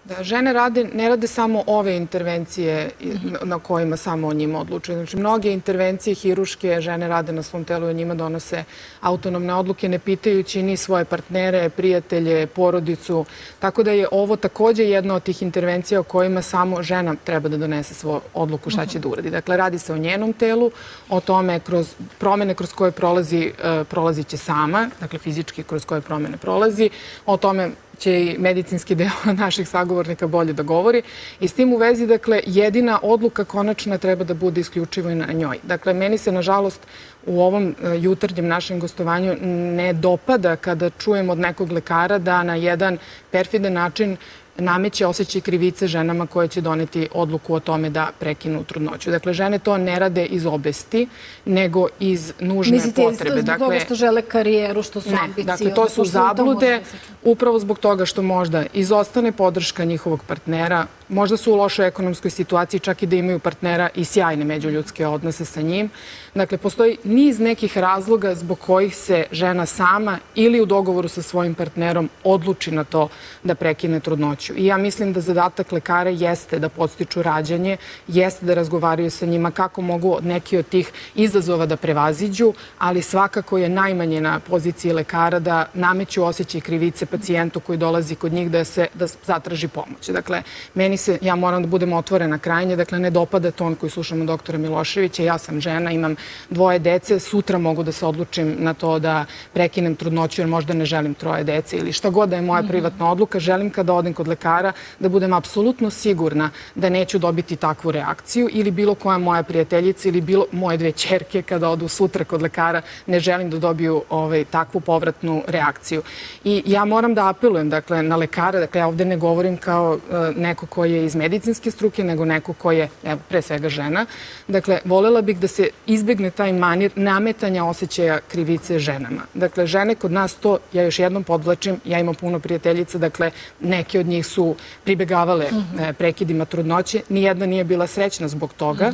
Da, žene ne rade samo ove intervencije na kojima samo o njima odlučuju. Znači, mnoge intervencije hiruške žene rade na svom telu i o njima donose autonomne odluke, ne pitajući ni svoje partnere, prijatelje, porodicu. Tako da je ovo takođe jedna od tih intervencija o kojima samo žena treba da donese svoju odluku šta će da uradi. Dakle, radi se o njenom telu, o tome kroz promene kroz koje prolazi će sama, dakle fizički kroz koje promene prolazi, o tome će i medicinski deo naših sagovornika bolje da govori. I s tim u vezi, dakle, jedina odluka konačna treba da bude isključivo i na njoj. Dakle, meni se, nažalost, u ovom jutarnjem našem gostovanju ne dopada kada čujem od nekog lekara da na jedan perfidan način nameće osjećaj krivice ženama koje će doneti odluku o tome da prekinu trudnoću. Dakle, žene to ne rade iz obesti, nego iz nužne potrebe. Mislite zbog toga što žele karijeru, što su ambiciozne? Dakle, to su zablude, upravo zbog toga što možda izostane podrška njihovog partnera, možda su u lošoj ekonomskoj situaciji, čak i da imaju partnera i sjajne međuljudske odnose sa njim. Dakle, postoji niz nekih razloga zbog kojih se žena sama ili u dogovoru sa svojim partnerom odluči na to da prekine trudnoću. I ja mislim da zadatak lekara jeste da podstiču rađanje, jeste da razgovaraju sa njima kako mogu neki od tih izazova da prevaziđu, ali svakako je najmanje na poziciji lekara da nameću osjećaj krivice pacijentu koji dolazi kod njih da zatraži pomoć. Dakle, ja moram da budem otvorena krajnje, dakle, ne dopada ton koji slušamo doktora Miloševića. Ja sam žena, imam 2 dece, sutra mogu da se odlučim na to da prekinem trudnoću jer možda ne želim 3 dece ili šta god da je moja privatna odluka. Želim kada odem kod lekara da budem apsolutno sigurna da neću dobiti takvu reakciju ili bilo koja moja prijateljica ili moje 2 ćerke kada odu sutra kod lekara ne želim da dobiju takvu povratnu reakciju. I ja moram da apelujem, dakle, na lekara, dakle, ja ovde ne govorim kao neko ko je iz medicinske struke, nego neko ko je, pre svega žena. Dakle, volela bih da se izbegne taj manir nametanja osjećaja krivice ženama. Dakle, žene kod nas to, ja još jednom podvlačim, ja imam puno prijateljica, dakle, neke od njih su pribegavale prekidima trudnoće, nijedna nije bila srećna zbog toga.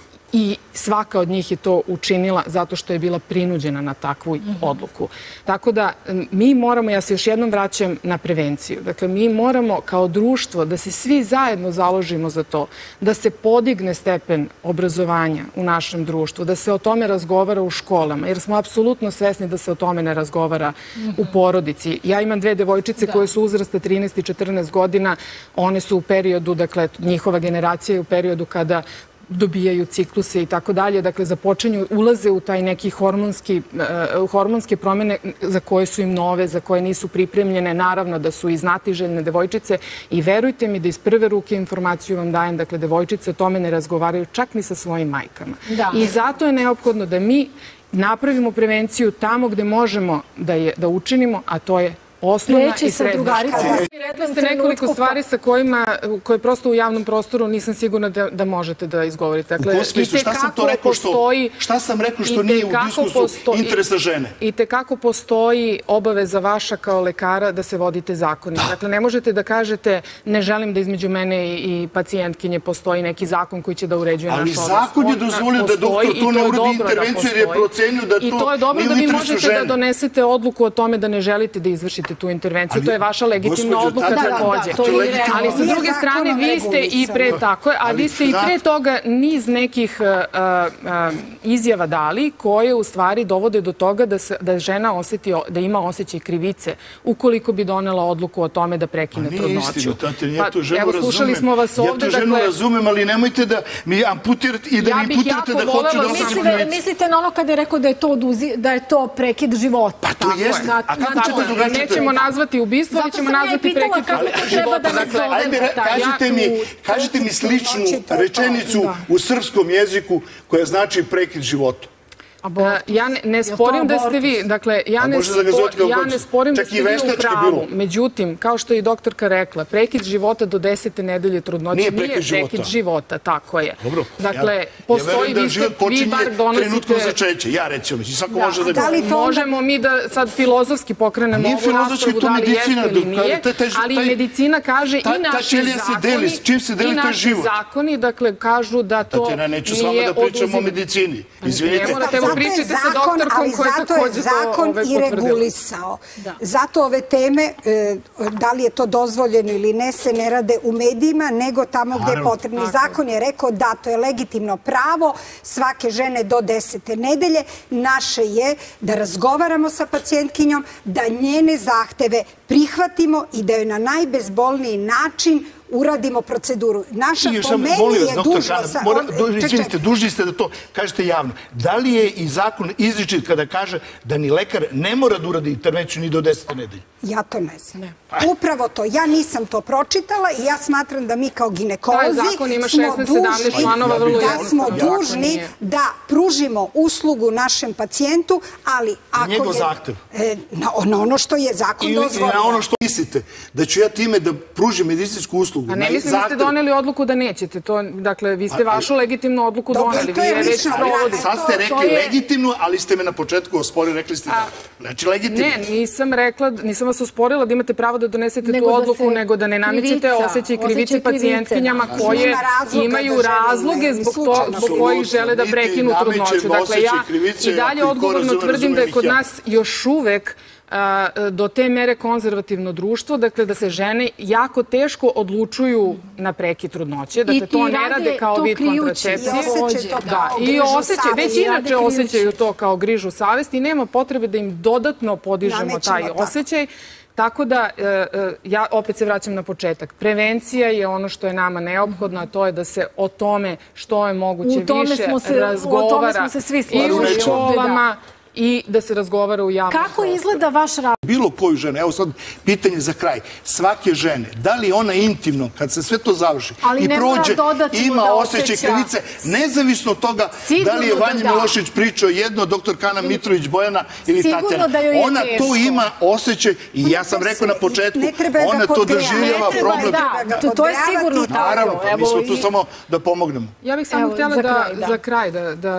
I svaka od njih je to učinila zato što je bila prinuđena na takvu odluku. Tako da mi moramo, ja se još jednom vraćam na prevenciju, dakle mi moramo kao društvo da se svi zajedno založimo za to, da se podigne stepen obrazovanja u našem društvu, da se o tome razgovara u školama, jer smo apsolutno svesni da se o tome ne razgovara u porodici. Ja imam 2 devojčice koje su uzrasta 13 i 14 godina, one su u periodu, dakle njihova generacija je u periodu kada dobijaju cikluse i tako dalje, dakle započinju, ulaze u taj neki hormonske promjene za koje su im nove, za koje nisu pripremljene, naravno da su i znatiželjne devojčice i verujte mi da iz prve ruke informaciju vam dajem, dakle devojčice o tome ne razgovaraju čak ni sa svojim majkama. I zato je neophodno da mi napravimo prevenciju tamo gde možemo da učinimo, a to je osnovna i srednja škola. Rekli ste nekoliko stvari sa koje prosto u javnom prostoru nisam sigurna da možete da izgovorite. U kom smislu? Šta sam rekao što nije u diskursu interesa žene? I tekako postoji obaveza vaša kao lekara da se vodite zakonima. Dakle, ne možete da kažete ne želim da između mene i pacijentkinje postoji neki zakon koji će da uređuje naš odnos. Ali zakon je dozvolio da doktor to ne uradi intervenciju jer je procenio da to nije u interesu žene. I to je dobro da vi možete da donesete odluku o tome da ne želite da izvršite tu intervenciju. To je vaša legitimna odluka takođe. Ali sa druge strane vi ste i pre toga niz nekih izjava dali koje u stvari dovode do toga da žena oseti, da ima osjećaj krivice ukoliko bi donela odluku o tome da prekine trudnoću. Nije istinu, tate, ja tu ženu razumem. Slušali smo vas ovde. Ja tu ženu razumem, ali nemojte da mi amputirate i da mi imputirate da hoću da osjećam krivicu. Mislite na ono kada je rekao da je to prekid života? Pa to jeste. A kako ćete drugačije? Nećemo nazvati ubistvo, ali ćemo nazvati prekid života. Kažite mi sličnu rečenicu u srpskom jeziku koja znači prekid života. Ja ne sporim da ste vi, dakle, ja ne sporim da ste vi u pravu. Međutim, kao što je i doktorka rekla, prekid života do 10. nedelje trudnoće nije prekid života, tako je. Dakle, postoji, vi bar donosite... trenutkom začeća, ja recimo, svako može da govori. Možemo mi da sad filozofski pokrenemo ovu raspravu, da li jeste ili nije, ali medicina kaže i naši zakoni, dakle, kažu da to nije... Tatjana, neću s vama da pričam o medicini. Izvinite. pričajte sa doktorkom koja takođe to potvrdila. I regulisao. Zato ove teme, da li je to dozvoljeno ili ne, se ne rade u medijima, nego tamo gde je potrebno. I zakon je rekao da to je legitimno pravo svake žene do 10. nedelje. Naše je da razgovaramo sa pacijentkinjom, da njene zahteve prihvatimo i da joj na najbezbolniji način uradimo proceduru. Naša po meni je dužnost... Izvinite, dužni ste da to kažete javno. Da li je i zakon izričit kada kaže da ni lekar ne mora da uradi intervenciju ni do 10. nedelje? Ja to ne znam. Upravo to. Ja nisam to pročitala i ja smatram da mi kao ginekolozi smo dužni da pružimo uslugu našem pacijentu, ali ako je... Njegov zahtev. Na ono što je zakon dozvolio. I na ono što mislite, da ću ja time da pružim medicinsku uslugu. A ne mislim da ste doneli odluku da nećete. Dakle, vi ste vašu legitimnu odluku doneli. Vi je već provodite. Sad ste rekli legitimnu, ali ste me na početku osporili, rekli ste da. Znači, legitimno. Ne, nisam vas osporila da imate pravo da donesete tu odluku, nego da ne namećete osjećaj krivice pacijentkinjama koje imaju razloge zbog kojih žele da prekinu trudnoću. Dakle, ja i dalje odgovorno tvrdim da je kod nas još uvek do te mere konzervativno društvo, dakle da se žene jako teško odlučuju na prekid trudnoće, dakle to ne rade kao vid kontracepcije. I osjećaju, već inače osjećaju to kao grižu savesti i nema potrebe da im dodatno podižemo taj osjećaj. Tako da, ja opet se vraćam na početak. Prevencija je ono što je nama neophodno, a to je da se o tome što je moguće više razgovara i u školama i da se razgovara u javnom prostoru. Kako izgleda vaš rad? Bilo koju ženu, evo sad pitanje za kraj, svake žene, da li ona intimno, kad se sve to završi i prođe, ima osjećaj krivice, nezavisno od toga da li je Vanja Milošević pričao jedno, doktor Kana Mitrović Bojana ili Tatjana. Ona to ima osjećaj i ja sam rekao na početku, ona to doživljava problem. To je sigurno tako. Naravno, mi smo tu samo da pomognemo. Ja bih samo htjela za kraj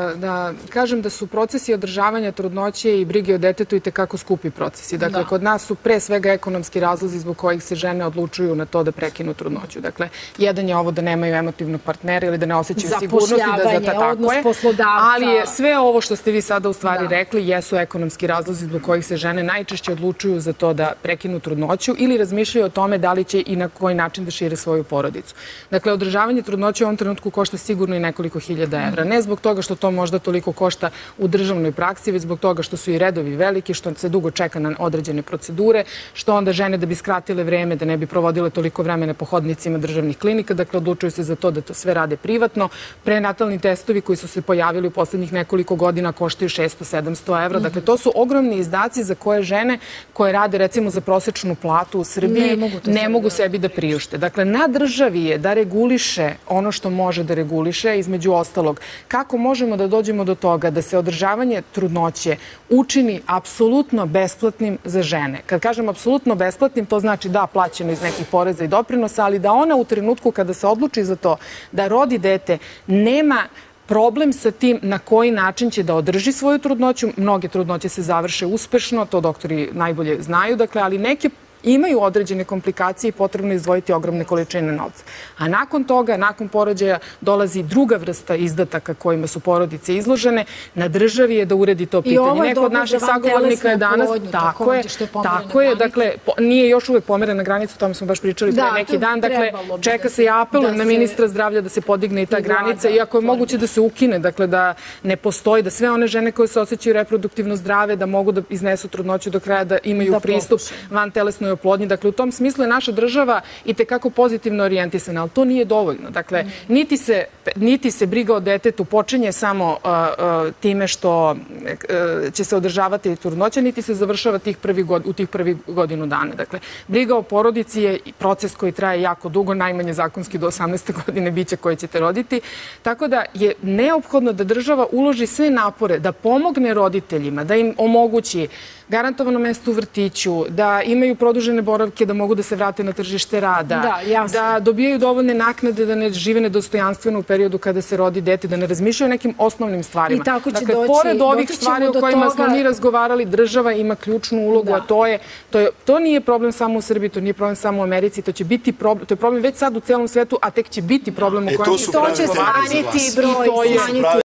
da kažem da su procesi održavanja trudnoće i brige o detetu i tekako skupi procesi. Dakle, kod nas su pre svega ekonomski razlozi zbog kojih se žene odlučuju na to da prekinu trudnoću. Dakle, jedan je ovo da nemaju emotivnog partnera ili da ne osjećaju sigurnost i da tako je. Ali je sve ovo što ste vi sada u stvari rekli jesu ekonomski razlozi zbog kojih se žene najčešće odlučuju za to da prekinu trudnoću ili razmišljaju o tome da li će i na koji način da šire svoju porodicu. Dakle, održavanje trudnoće u ovom trenutku košta sigurno i nekoliko hiljada evra. Ne zbog toga što to možda toliko košta u državnoj praksi, već zbog toga što su i redovi veliki, što se dugo čeka na određene procedure, što onda žene da bi skratile vreme, da ne bi provodile toliko vremena po hodnicima državnih klinika, dakle odlučuju se za to da to sve rade privatno. Prenatalni testovi koji su se pojavili u poslednjih nekoliko godina koštaju 600-700 evra. Dakle, to su ogromni izdaci za koje žene koje rade recimo za prosečnu platu u Srbiji ne mogu sebi da priušte. Dakle, na državi je da reguliše ono što može da reguliše, između ostalog. Kako možemo da dođemo do toga da se održavanje trudnoće učini apsolutno besplatnim za žene. Kad kažem apsolutno besplatnim, to znači da plaćeno iz nekih poreza i doprinosa, ali da ona u trenutku kada se odluči za to da rodi dete, nema problem sa tim na koji način će da održi svoju trudnoću. Mnoge trudnoće se završe uspešno, to doktori najbolje znaju, dakle, ali neke imaju određene komplikacije i potrebno izdvojiti ogromne količine novca. A nakon toga, nakon porođaja, dolazi druga vrsta izdataka kojima su porodice izložene. Na državi je da uredi to pitanje. Neko od naših sagovornika je danas... Tako je, dakle, nije još uvek pomerena granica, o tome smo baš pričali pre neki dan, dakle, čeka se i apelujem na ministra zdravlja da se podigne i ta granica, iako je moguće da se ukine, dakle, da ne postoji, da sve one žene koje se osjećaju reproduktivno zdrave, da mogu da iznesu trudnoću do kraja, da imaju pristup vantelesnoj oplodnji. Dakle, u tom smislu je naša država i tekako pozitivno orijentisana, ali to nije dovoljno. Dakle, niti se briga o detetu počinje samo time što će se održavati trudnoća, niti se završava u tih prvih godinu dana. Dakle, briga o porodici je proces koji traje jako dugo, najmanje zakonski do 18. godine biće koje ćete roditi. Tako da je neophodno da država uloži sve napore da pomogne roditeljima, da im omogući garantovano mesto u vrtiću, da imaju produžene boravke, da mogu da se vrate na tržište rada, da dobijaju dovoljne naknade, da ne žive nedostojanstveno u periodu kada se rodi dete, da ne razmišljaju o nekim osnovnim stvarima. Dakle, pored ovih stvari o kojima smo mi razgovarali, država ima ključnu ulogu, a to nije problem samo u Srbiji, to nije problem samo u Americi, to će biti problem, to je problem već sad u celom svetu, a tek će biti problem u kojem će se smanjiti broj.